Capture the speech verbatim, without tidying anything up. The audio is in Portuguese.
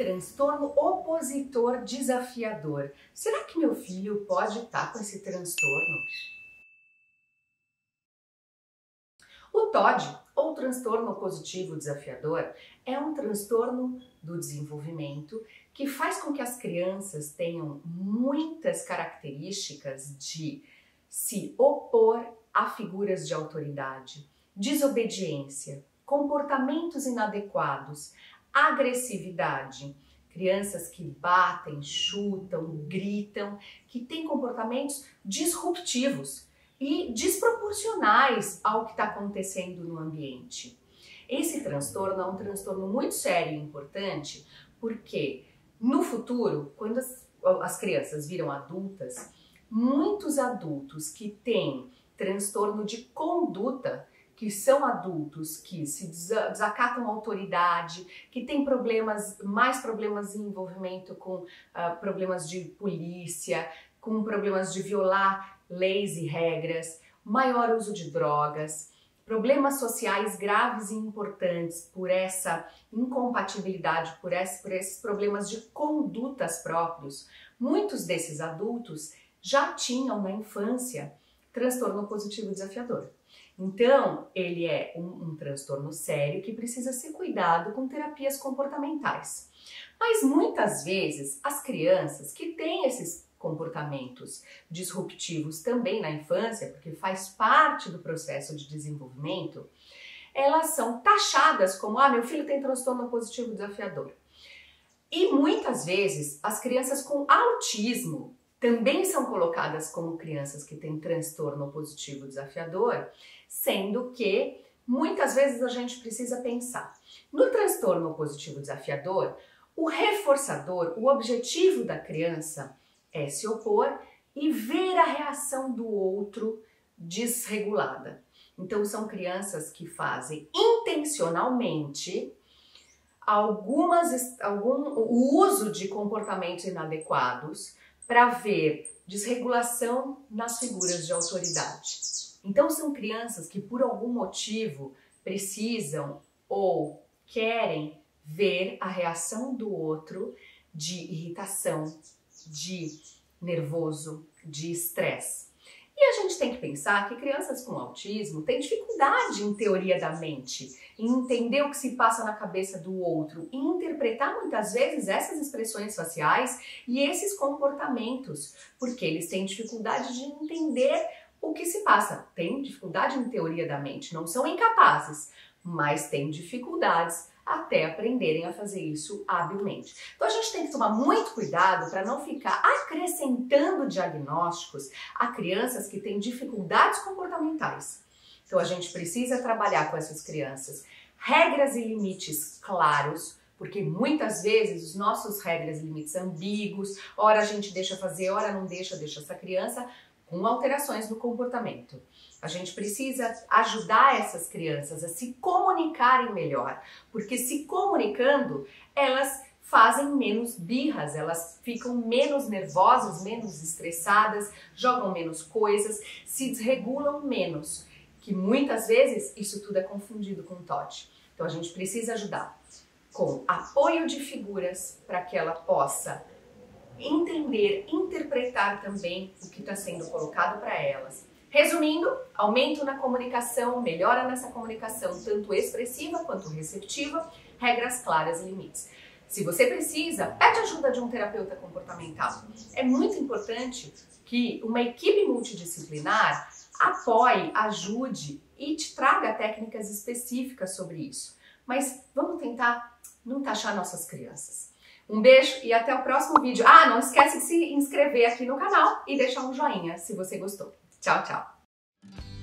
Transtorno opositor desafiador. Será que meu filho pode estar com esse transtorno? O T O D, ou transtorno opositivo desafiador, é um transtorno do desenvolvimento que faz com que as crianças tenham muitas características de se opor a figuras de autoridade, desobediência, comportamentos inadequados, agressividade, crianças que batem, chutam, gritam, que têm comportamentos disruptivos e desproporcionais ao que está acontecendo no ambiente. Esse transtorno é um transtorno muito sério e importante porque no futuro, quando as, as crianças viram adultas, muitos adultos que têm transtorno de conduta, que são adultos que se desacatam a autoridade, que têm problemas, mais problemas de envolvimento com uh, problemas de polícia, com problemas de violar leis e regras, maior uso de drogas, problemas sociais graves e importantes por essa incompatibilidade, por, esse, por esses problemas de condutas próprios. Muitos desses adultos já tinham na infância transtorno opositivo desafiador. Então, ele é um, um transtorno sério que precisa ser cuidado com terapias comportamentais. Mas muitas vezes as crianças que têm esses comportamentos disruptivos também na infância, porque faz parte do processo de desenvolvimento, elas são taxadas como, ah, meu filho tem transtorno opositivo desafiador. E muitas vezes as crianças com autismo também são colocadas como crianças que têm transtorno opositivo desafiador, sendo que muitas vezes a gente precisa pensar. No transtorno opositivo desafiador, o reforçador, o objetivo da criança é se opor e ver a reação do outro desregulada. Então são crianças que fazem intencionalmente algumas, algum, o uso de comportamentos inadequados para ver desregulação nas figuras de autoridade. Então são crianças que por algum motivo precisam ou querem ver a reação do outro de irritação, de nervoso, de estresse. E a gente tem que pensar que crianças com autismo têm dificuldade em teoria da mente, em entender o que se passa na cabeça do outro, em interpretar muitas vezes essas expressões faciais e esses comportamentos, porque eles têm dificuldade de entender o que se passa. Têm dificuldade em teoria da mente, não são incapazes, mas têm dificuldades até aprenderem a fazer isso habilmente. Então a gente tem que tomar muito cuidado para não ficar acrescentando diagnósticos a crianças que têm dificuldades comportamentais. Então a gente precisa trabalhar com essas crianças regras e limites claros, porque muitas vezes os nossos regras e limites ambíguos, ora a gente deixa fazer, ora não deixa, deixa essa criança com alterações no comportamento. A gente precisa ajudar essas crianças a se comunicarem melhor, porque se comunicando, elas fazem menos birras, elas ficam menos nervosas, menos estressadas, jogam menos coisas, se desregulam menos, que muitas vezes isso tudo é confundido com T O D. Então a gente precisa ajudar com apoio de figuras para que ela possa entender, interpretar também o que está sendo colocado para elas. Resumindo, aumento na comunicação, melhora nessa comunicação, tanto expressiva quanto receptiva, regras claras e limites. Se você precisa, pede ajuda de um terapeuta comportamental. É muito importante que uma equipe multidisciplinar apoie, ajude e te traga técnicas específicas sobre isso. Mas vamos tentar não taxar nossas crianças. Um beijo e até o próximo vídeo. Ah, não esquece de se inscrever aqui no canal e deixar um joinha se você gostou. Tchau, tchau!